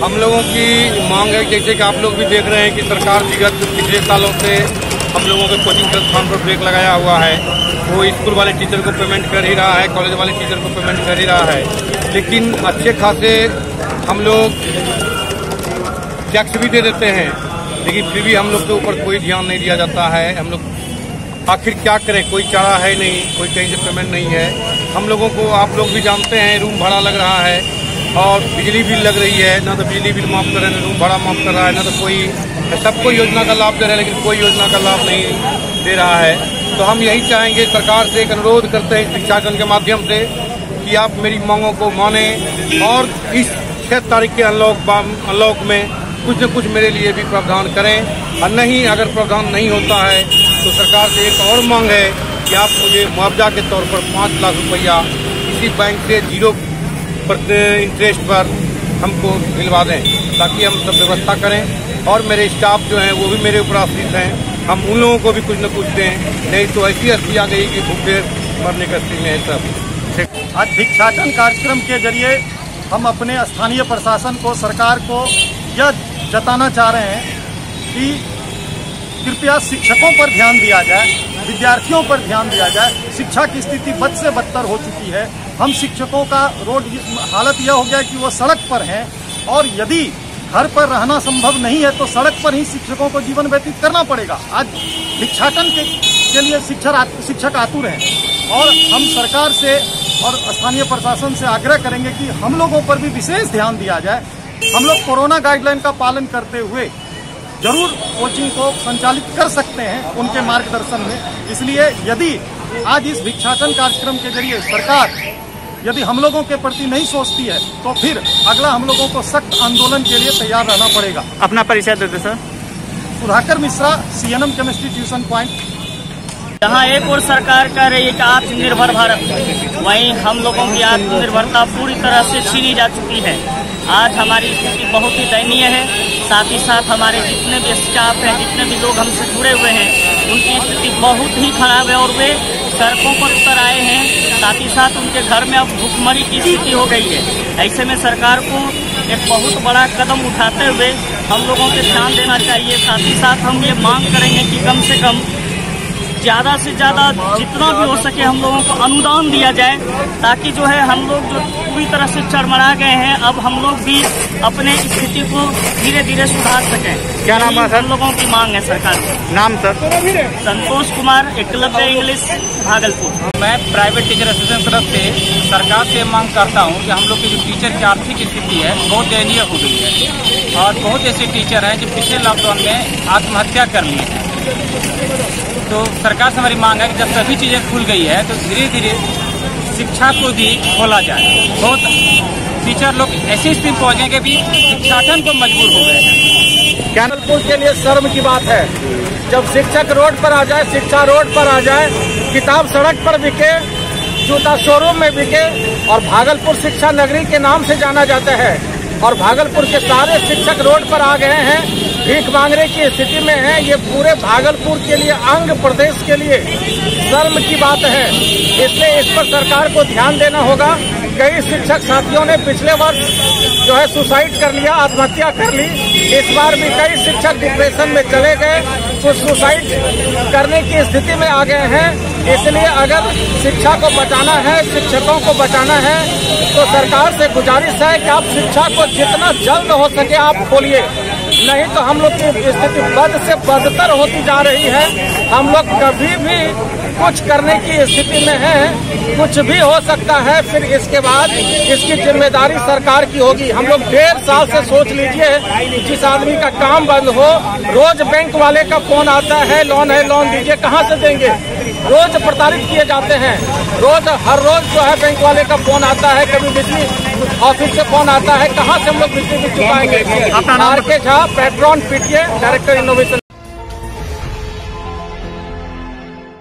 हम लोगों की मांग है, जैसे कि आप लोग भी देख रहे हैं कि सरकार विगत पिछले सालों से हम लोगों के कोचिंग संस्थान पर ब्रेक लगाया हुआ है। वो स्कूल वाले टीचर को पेमेंट कर ही रहा है, कॉलेज वाले टीचर को पेमेंट कर ही रहा है, लेकिन अच्छे खासे हम लोग टैक्स भी दे देते हैं, लेकिन फिर भी हम लोग के ऊपर कोई ध्यान नहीं दिया जाता है। हम लोग आखिर क्या करें, कोई चारा है नहीं, कोई कहीं से पेमेंट नहीं है। हम लोगों को आप लोग भी जानते हैं, रूम भाड़ा लग रहा है और बिजली बिल लग रही है, ना तो बिजली बिल माफ कर रहे हैं, ना रूम भाड़ा माफ कर रहा है, ना तो कोई सबको योजना का लाभ दे रहा है, लेकिन कोई योजना का लाभ नहीं दे रहा है। तो हम यही चाहेंगे, सरकार से एक अनुरोध करते हैं शिक्षाकर्मी के माध्यम से कि आप मेरी मांगों को माने और इस 6 तारीख के अनलॉक में कुछ न कुछ मेरे लिए भी प्रावधान करें। और नहीं, अगर प्रावधान नहीं होता है तो सरकार से एक और मांग है कि आप मुझे मुआवजा के तौर पर 5 लाख रुपया किसी बैंक से 0% इंटरेस्ट पर हमको दिलवा दें, ताकि हम सब व्यवस्था करें। और मेरे स्टाफ जो हैं वो भी मेरे ऊपर आश्रित हैं, हम उन लोगों को भी कुछ न कुछ दें, नहीं तो ऐसी स्थिति आ गई कि भूखे मरने का स्थिति में है सब। आज भिक्षाटन कार्यक्रम के जरिए हम अपने स्थानीय प्रशासन को, सरकार को यह जताना चाह रहे हैं कि कृपया शिक्षकों पर ध्यान दिया जाए, विद्यार्थियों पर ध्यान दिया जाए। शिक्षा की स्थिति बद से बदतर हो चुकी है। हम शिक्षकों का हालत यह हो गया कि वो सड़क पर हैं, और यदि घर पर रहना संभव नहीं है तो सड़क पर ही शिक्षकों को जीवन व्यतीत करना पड़ेगा। आज भिक्षाटन के लिए शिक्षक आतुर हैं, और हम सरकार से और स्थानीय प्रशासन से आग्रह करेंगे कि हम लोगों पर भी विशेष ध्यान दिया जाए। हम लोग कोरोना गाइडलाइन का पालन करते हुए जरूर कोचिंग को संचालित कर सकते हैं उनके मार्गदर्शन में। इसलिए यदि आज इस भिक्षाटन कार्यक्रम के जरिए सरकार यदि हम लोगों के प्रति नहीं सोचती है तो फिर अगला हम लोगों को सख्त आंदोलन के लिए तैयार रहना पड़ेगा। अपना परिचय देते sir. Sudhakar Mishra, CNM chemistry tuition point. जहाँ एक और सरकार कह रही है कि आत्मनिर्भर भारत, वहीं हम लोगों की आत्मनिर्भरता पूरी तरह से छीनी जा चुकी है। आज हमारी स्थिति बहुत ही दयनीय है। साथ ही साथ हमारे जितने भी स्टाफ हैं, जितने भी लोग हमसे जुड़े हुए हैं, उनकी स्थिति बहुत ही खराब है और वे सड़कों पर उतर आए हैं। साथ ही साथ उनके घर में अब भुखमरी की स्थिति हो गई है। ऐसे में सरकार को एक बहुत बड़ा कदम उठाते हुए हम लोगों पे ध्यान देना चाहिए। साथ ही साथ हम ये मांग करेंगे कि कम से कम ज़्यादा से ज़्यादा जितना भी हो सके हम लोगों को अनुदान दिया जाए, ताकि जो है हम लोग जो पूरी तरह से चरमरा गए हैं, अब हम लोग भी अपने स्थिति को धीरे धीरे सुधार सकें। क्या नाम है सर? हम लोगों की मांग है सरकार से। नाम सर? संतोष कुमार, एकलव्य इंग्लिश, भागलपुर। मैं प्राइवेट टीचर एसोसिएशन तरफ से सरकार से मांग करता हूं कि हम लोग की जो टीचर की आर्थिक स्थिति है बहुत दयनीय हो गई है, और बहुत ऐसे टीचर हैं जो पिछले लॉकडाउन में आत्महत्या कर लिए हैं। तो सरकार से हमारी मांग है कि जब सभी चीज़ें खुल गई है तो धीरे धीरे शिक्षा को भी खोला जाए। बहुत टीचर लोग ऐसी स्थिति पहुँचे कि भी भिक्षाटन को मजबूर हो गए हैं। भागलपुर के लिए शर्म की बात है जब शिक्षक रोड पर आ जाए, शिक्षा रोड पर आ जाए, किताब सड़क पर बिके, जूता शोरूम में बिके, और भागलपुर शिक्षा नगरी के नाम से जाना जाता है, और भागलपुर के सारे शिक्षक रोड पर आ गए हैं, भीख मांगने की स्थिति में हैं। ये पूरे भागलपुर के लिए, अंग प्रदेश के लिए शर्म की बात है। इसलिए इस पर सरकार को ध्यान देना होगा। कई शिक्षक साथियों ने पिछले वर्ष जो है सुसाइड कर लिया, आत्महत्या कर ली। इस बार भी कई शिक्षक डिप्रेशन में चले गए, कुछ सुसाइड करने की स्थिति में आ गए हैं। इसलिए अगर शिक्षा को बचाना है, शिक्षकों को बचाना है, तो सरकार से गुजारिश है कि आप शिक्षा को जितना जल्द हो सके आप खोलिए, नहीं तो हम लोग की स्थिति बद से बदतर होती जा रही है। हम लोग कभी भी कुछ करने की स्थिति में हैं, कुछ भी हो सकता है। फिर इसके बाद इसकी जिम्मेदारी सरकार की होगी। हम लोग 1.5 साल से सोच लीजिए, जिस आदमी का काम बंद हो, रोज बैंक वाले का फोन आता है, लोन है, लोन दीजिए, कहाँ से देंगे? रोज प्रताड़ित किए जाते हैं, हर रोज जो है बैंक वाले का फोन आता है, कभी बिजली ऑफिस से फोन आता है, कहाँ से हम लोग बिजली बिल चुकाएंगे? RK Jha, patron PTA, director innovation.